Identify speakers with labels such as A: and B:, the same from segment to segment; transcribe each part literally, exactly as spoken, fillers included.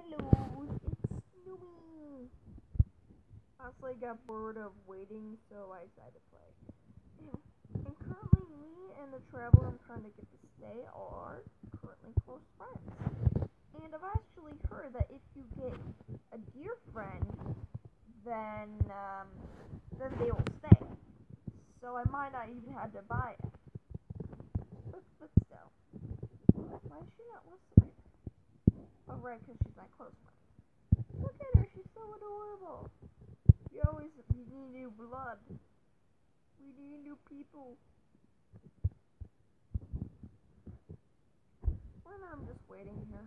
A: Hello, it's Snowy. Honestly, got bored of waiting, so I decided to play. And, and currently, me and the traveler I'm trying to get to stay are currently close friends. And I've actually heard that if you get a dear friend, then um, then they will stay. So I might not even have to buy it. But, but still, why is she not listening? Oh, right, because she's my close friend. Look at her, she's so adorable. We always, we need new blood. We need new people. Well, I'm just waiting here.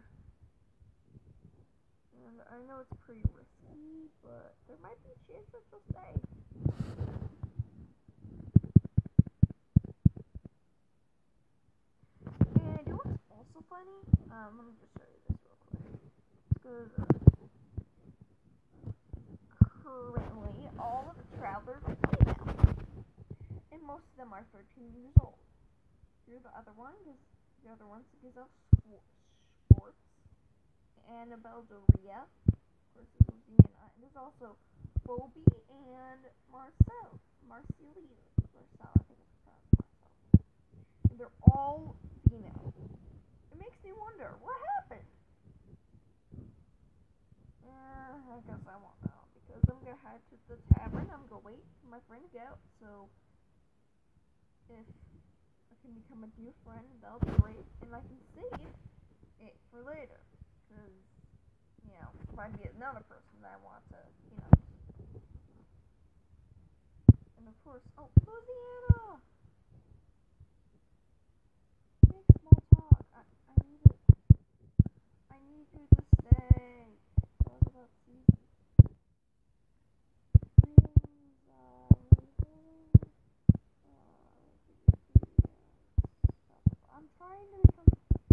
A: And I know it's pretty risky, but there might be a chance that she'll stay. And you know what's also funny? Um, let me just show you this real quick. Because uh, currently, all of the travelers are female. And most of them are thirteen years old. Here's the other one, because the other one's because of sports. Annabelle Doria. Of course, this was Vienna. And there's also Phoebe and Marcel. Marceline. Marcel, I think it's pronounced Marcel. And they're all female. It makes me wonder, what happened? Uh, I guess I won't know. Because I'm going to head to the tavern. I'm going to wait for my friend to go. So, if I can become a dear friend, that'll be great. And I can save it for later. Because, you know, if I meet another person that I want to, you know. And of course, oh, Louisiana! Make small talk. I, I need it. I need you to stay. What about season? Greetings, uh, uh, I'm trying to become.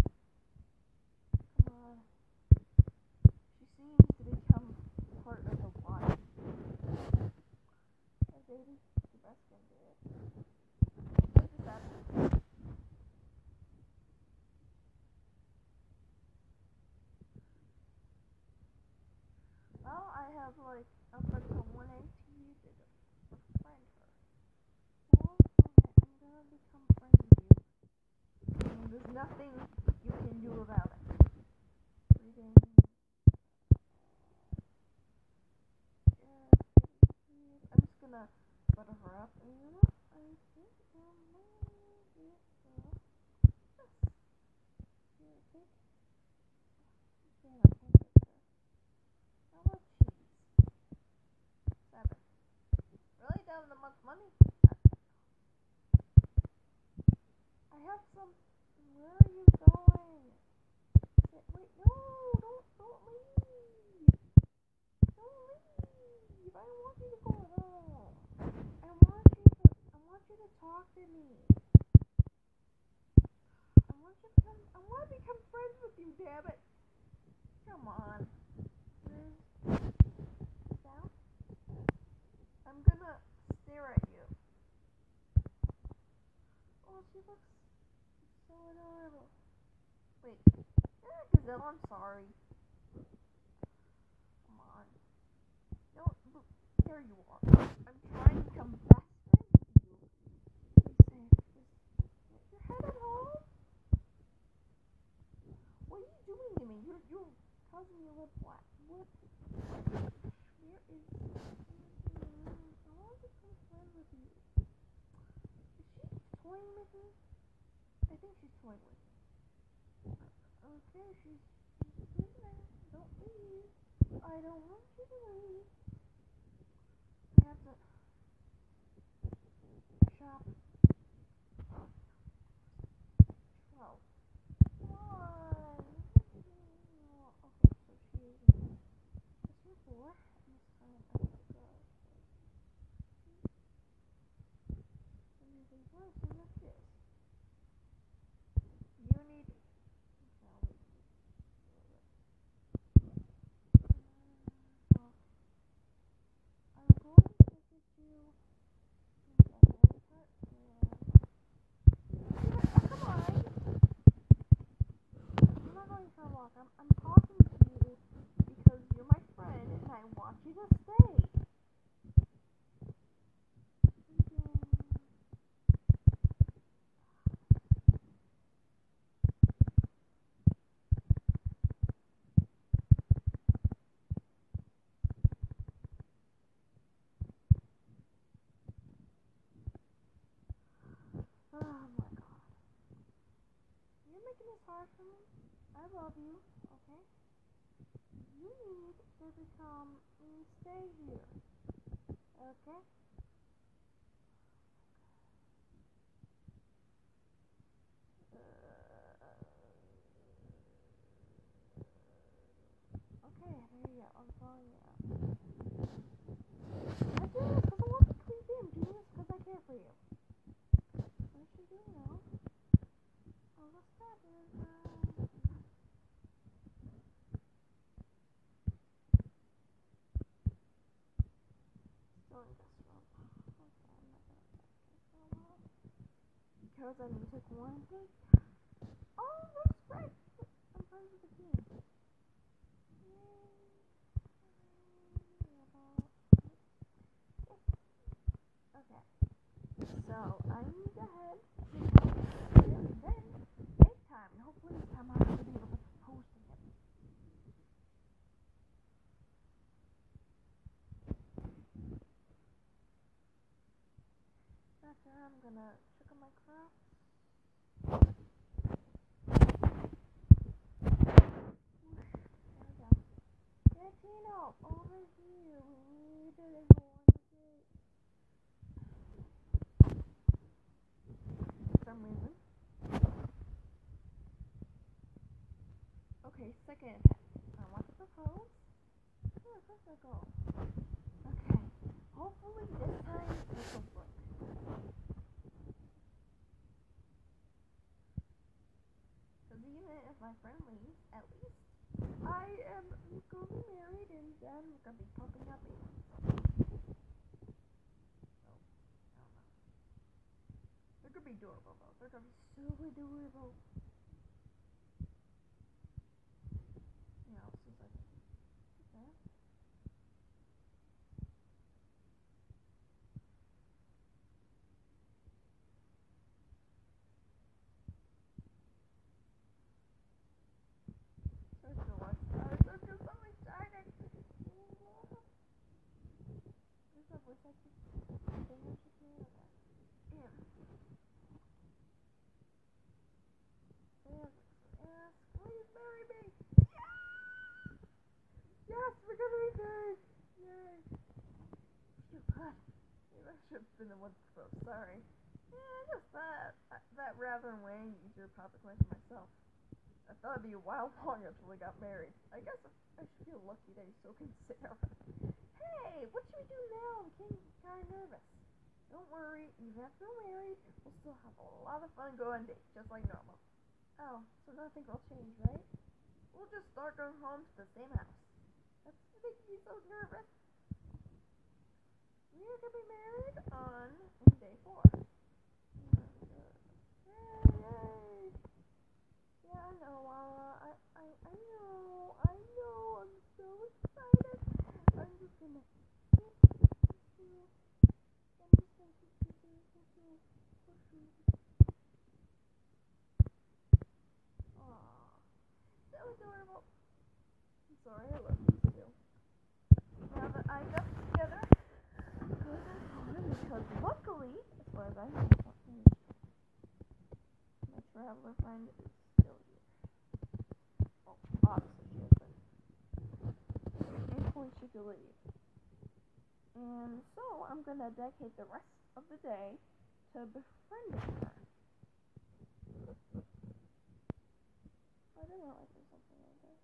A: Come on. She seems to become part of the wild. Hey, baby, the best can do it. What is that? Well, I have like up until one A T to befriend her. Well, I'm gonna become friends with you. And there's nothing you can do about it. Reading. I'm just gonna butter her up, and you know, I think um, yeah, well, yes. Here, take. Yeah, I can't get there. How about cheese? Seven. Really? Down to the month money? I have some. Where are you going? Wait, no! Don't, don't leave! Don't leave! I want you to go home. I want you to, I want you to talk to me. I want you to come, I want to become friends with you, damn it. Come on. Down? I'm gonna stare at you. Oh, she looks so adorable. Wait. Eh, Gazelle, I'm sorry. Come on. No, look, there you are. I'm trying to become best friends with you. Please say, is your head at home? What are you doing to me? You're, you're causing me a little black. What? Where is... I want to become friends with you. Is she toying with me? I think she's toying with me. Okay, she's, she's good now. Don't leave. I don't want you to leave. I have to shop. twelve. Come on. Okay, so she's this is four. And this time I have to go. And you think, well, so what's this? You need. Well, I'm going to get you. Is that a card? just stay. Oh my god. You're making this hard for me. I love you, okay? You need to become and stay here, okay? Uh, okay, there you go. I'm following you out. I'm doing this because I want to please you. I'm doing this because I care for you. What should you do now? Oh, what's that? Uh, still in this room. Okay, I'm not gonna attack you for a while. Because I need to take one hit. Oh, that's right. I'm friends with the team. Okay. So I need to head and then take time. And hopefully this time I'll be able to propose to him. After I'm gonna check on my craft. There we go. Yeah, Tino, over here. We need to go on the date. For some reason. Okay, second attempt. I want to propose. Where does that go? Okay. Hopefully this time this will work. Because even if my friend leaves, at least I am going to be married and then we're going to be pumping up babies. So, I don't know. They're going to be adorable though. They're going to be so adorable. You know, it's just like, okay. There's the one. I'm so, so, so excited. There's a voice acting thing I should do. Okay. Yeah. Yes, yes, please marry me. Yeah! Yes, we're gonna be married. Yay. You good. Maybe I should have been the one to propose. Sorry. Yeah, I just thought that rather than waiting, easier public way for myself. I thought it'd be a while longer until we got married. I guess I should feel lucky that he's so considerate. Hey, what should we do now? I'm getting kind of nervous. Don't worry, even after we're married, we'll still have a lot of fun going on dates, just like normal. Oh, so nothing will change, right? We'll just start going home to the same house. That's making me so nervous. We are gonna be married on day four. And, uh, yay, yay! Yeah, I know, uh, I, I, I know, I know, I'm so excited. I'm just gonna keep, keep, I'm just gonna keep, keep, keep, keep, keep, keep. Aww, so adorable. I'm sorry, I love you too. Now that I got together, good and fun, because luckily, as far as I know, my traveler friend is still here. Well, obviously she is, but at any point she could leave. And so I'm gonna dedicate the rest of the day to befriending her. I didn't realize there's something like that.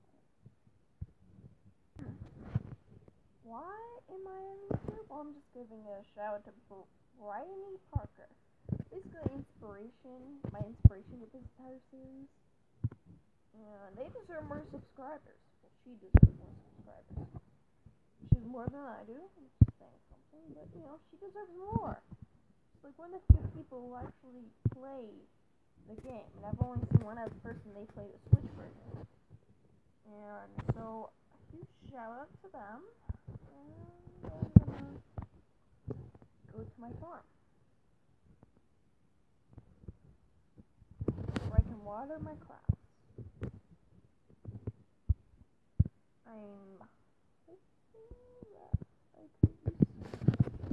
A: Why am I on YouTube? Well, I'm just giving a shout out to Bryony Parker. Basically, inspiration, my inspiration with this entire series. And they deserve more subscribers. Well, she deserves more subscribers. She's more than I do. I'm just saying something, but you know, she deserves more. She's like one of the few people who actually play the game, and I've only seen one other person they play the Switch version. And so do shout out to them. And I'm gonna go to my farm. Where I can water my crops. I'm hoping that I can do so.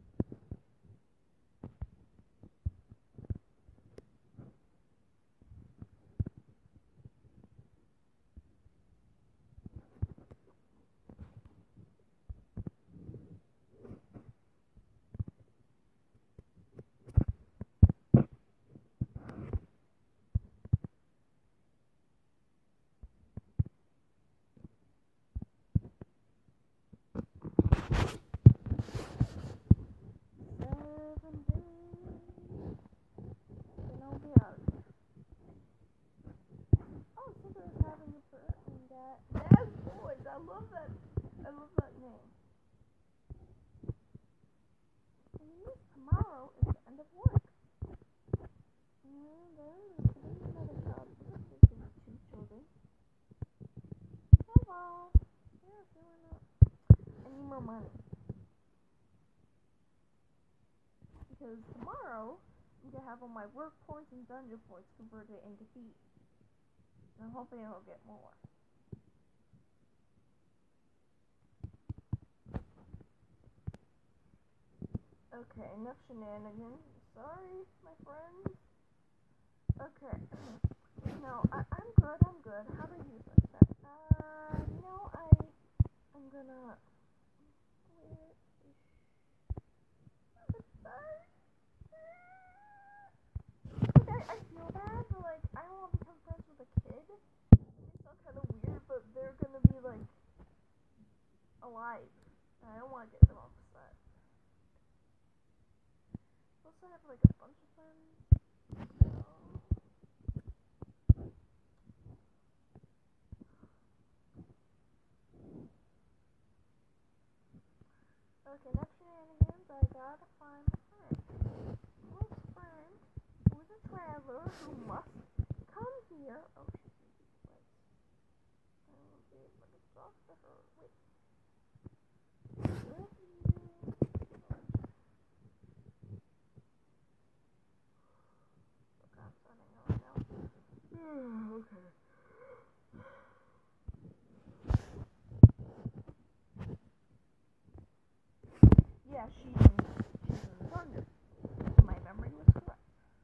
A: I love that. I love that name. And tomorrow is the end of work. And there's another child. There's two children. Hello. Yeah, feeling up. I need more money. Because tomorrow, I'm going to have all my work points and dungeon points converted into feet. And I'm hoping I'll get more. Okay, enough shenanigans. Sorry, my friends. Okay. No, I, I'm good, I'm good. How about you, Sunset? Uh, you know, I, I'm gonna... Where is... Okay, I feel bad, but, like, I don't want to become friends with a kid. It sounds kind of weird, but they're gonna be, like, alive. And I don't want to get them upset. I have like a bunch of friends. So. Okay, next shenanigans, I gotta find a friend. Close friend who's a traveler who must come here. Oh, she's in this place. I won't be able to talk to her. Wait. Where do you... Okay. Yeah, she's in, she's in the thunder. My memory was correct.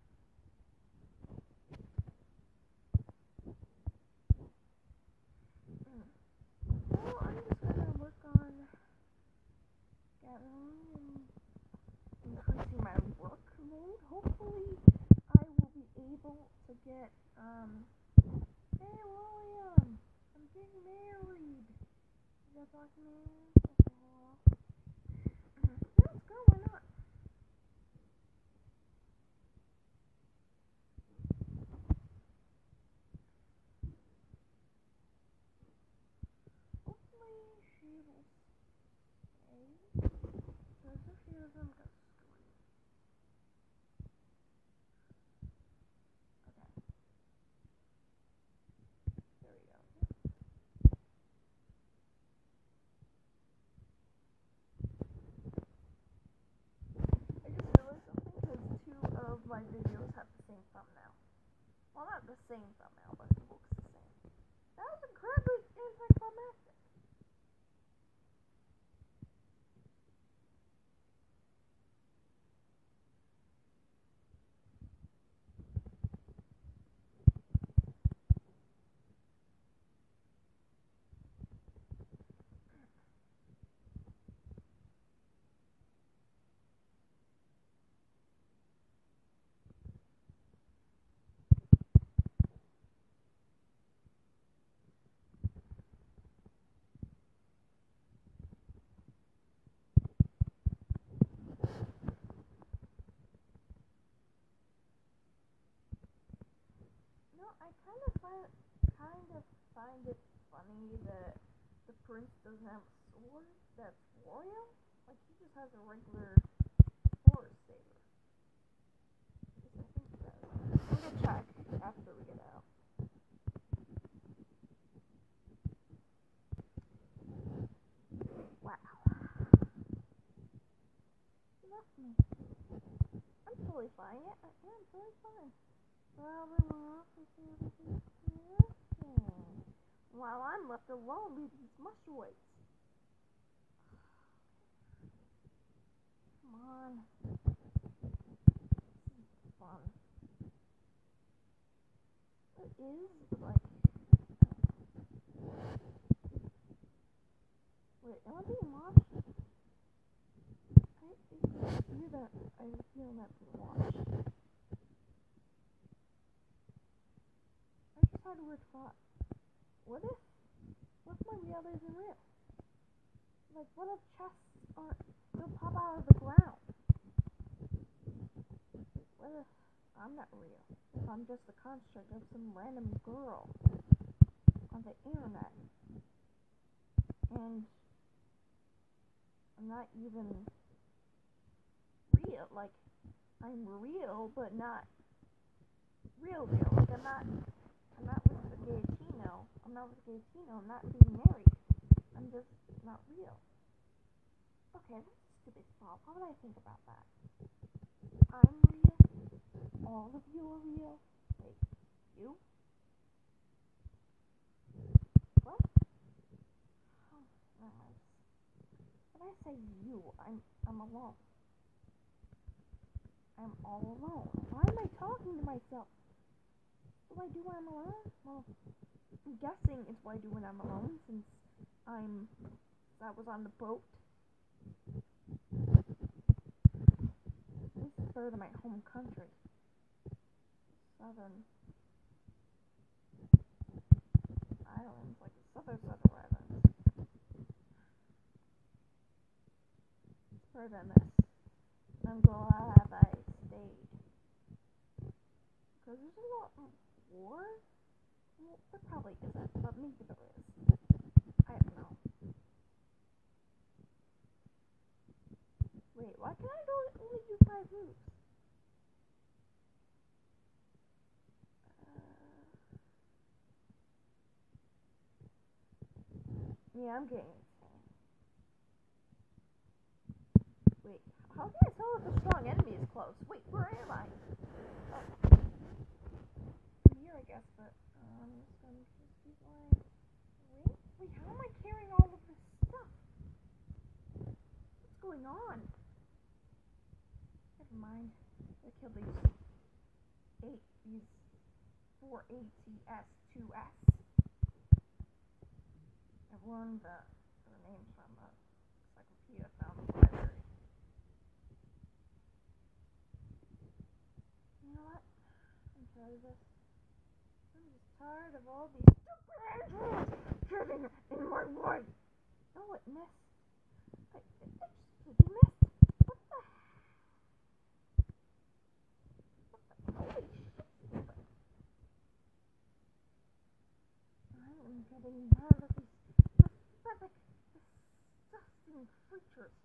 A: Mm. Well, I'm just gonna work on gathering and increasing my workload. Hopefully, I will be able to get, um, hey, William, I'm getting married. You guys talk to me? Okay, well. Yeah, let's go, why not? Hopefully, she will stay. There's a few of them go scream. Okay. There we go. I just realized something because two of my videos have the same thumbnail. Well, not the same thumbnail, but it looks the same. That was incredibly anticlimactic. No, I kind of find kind of find it funny that the prince doesn't have a sword that's royal. Like he just has a regular forest saber. I think so. I'm gonna check after we get out. me. I'm totally fine. Yeah, uh, yeah I'm totally fine. While I'm left alone with these mushrooms. Come on. This is fun. It is like. Wait, am I being watched? I feel that. I feel that being watched. I just had a weird thought. What if, what if my reality isn't real? Like, what if chests aren't, they'll pop out of the ground? What if I'm not real? If I'm just a construct of some random girl on the internet, and I'm not even real. Like, I'm real, but not real, real. Like, I'm not. I'm not with the gay Tino. I'm not with the gay Tino. I'm not being married. I'm just not real. Okay, that's a stupid thought. Why would I think about that? I'm real. All of you are real. Wait, you? What? Oh, no. When I say you, I'm I'm alone. I'm all alone. Why am I talking to myself? What do I do when I'm alone? Well, I'm guessing it's what I do when I'm alone, since I'm, I was on the boat. This is better than my home country. Southern islands, like the southern southern islands. It's better than this. I'm glad I stayed. Because there's a lot of war. Well, there probably isn't, but maybe there is. I don't know. Wait, why can I go only do five moves? Uh, yeah, I'm getting insane. Wait, how can I tell if a strong enemy is close? Wait, where am I? Oh. I'm here, I guess, but um, I'm just gonna just keep going. Wait, wait, how am I carrying all of this stuff? What's going on? Never mind. I killed these eight, these four A T S two S. I've learned the, the names from the encyclopedia found in the library. You know what? I'm tired of this. I'm just tired of all these stupid angels getting in my way. Oh, it missed. I, it, it just missed. What the heck? Holy shit. I am getting mad at these pathetic, disgusting creatures.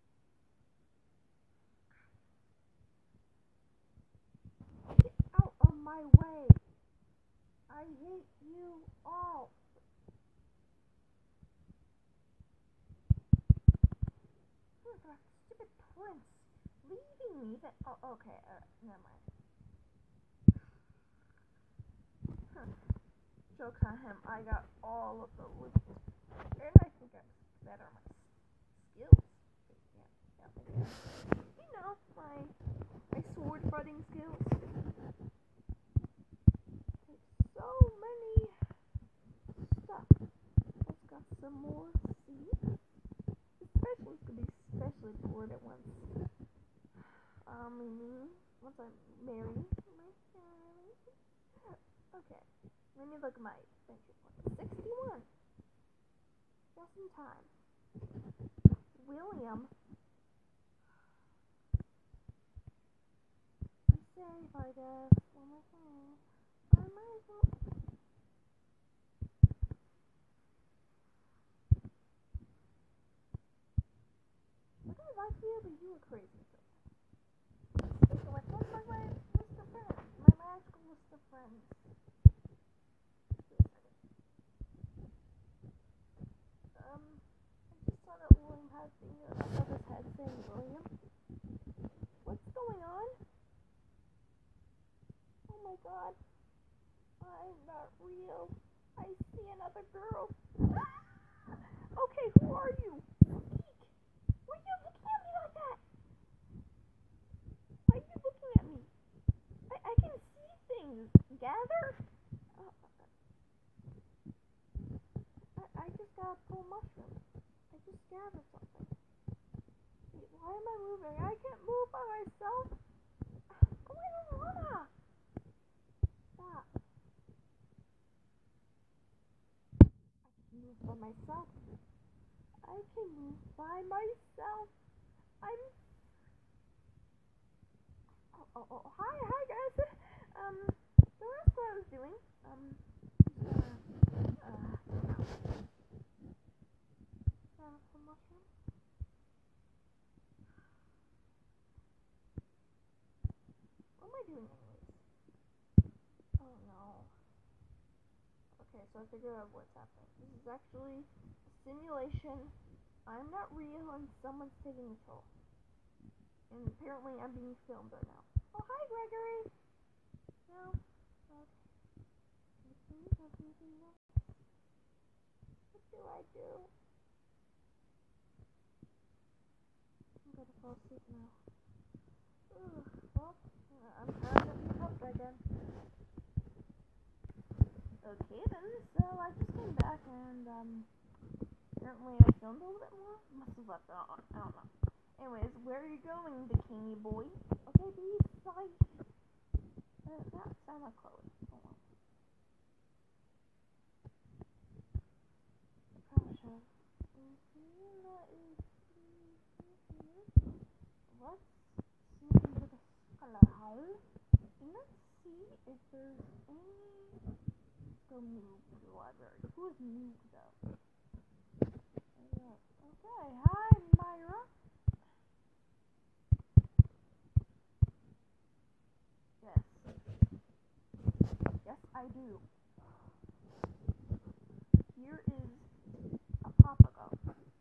A: Get out of my way. I hate you all. Oh my god, stupid prince leaving me that. Oh, okay, uh, never mind. Huh. Joke's on him, I got all of the loot. And I think I'm better at my skills. Yeah, yeah, yeah. You know, my, my sword fighting skills. There's so many stuff. Let's got some more seeds. Especially, it's gonna be especially bored at once. Um, once I'm married. Okay. Let me look at my adventure point. sixty-one. Just in time. William. Be safe, I guess. One more thing. I might as well. Look at my life here, but you were crazy. Speaking of which, what's my list of friends? My magical list of friends. Um, I just saw that William had the, uh, above his head saying William. god. I'm not real. I see another girl. Okay, who are you? Eek. Why are you looking at me like that? Why are you looking at me? I, I can see things. Gather? Uh, I, I just gotta pull mushrooms. I just gathered something. Wait, why am I moving? I can't move by myself. Oh, I don't wanna. Stop. I can move by myself. I can move by myself. I'm. Oh, oh, oh, hi, hi, guys. Um, so that's what I was doing. Um, uh, uh, uh, some mushrooms. What am I doing, anyways? Oh no. Okay, so I figured out what's happening. This is actually a simulation. I'm not real, and someone's taking control. And apparently, I'm being filmed right now. Oh, hi, Gregory. No. Okay. What do I do? I'm gonna fall asleep now. Ugh, well, uh, I'm kind of being helped again. Okay then, so I just came back and um, apparently I filmed a little bit more. Must have left it on. I don't know. Anyways, where are you going, bikini boy? Okay, be safe. Uh, that sounds like Chloe. Hold on. I probably should have. Let's see into the sky. Let's see if there's any. Go move to the library. Who's moved though? Okay, hi Myra. Yes. Yes, I do. Here is a papago.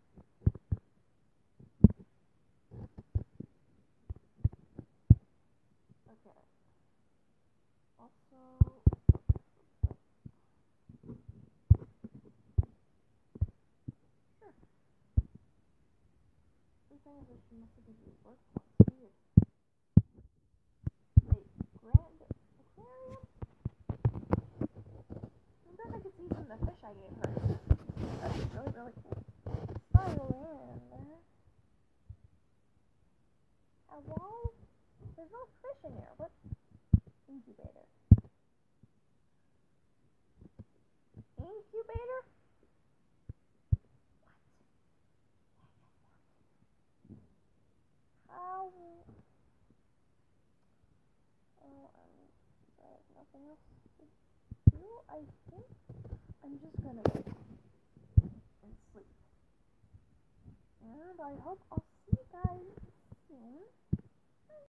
A: Okay. Also, sure. Three things that she must have been work points. Weird. Wait, grand aquarium? I bet I could see some of the fish I gave her. That's really, really cool. Violin. Hello? There's no fish in here. What? Incubator. Incubator? How? Oh, um, I have nothing else to do. I think I'm just gonna go and sleep. And I hope I'll see you guys soon.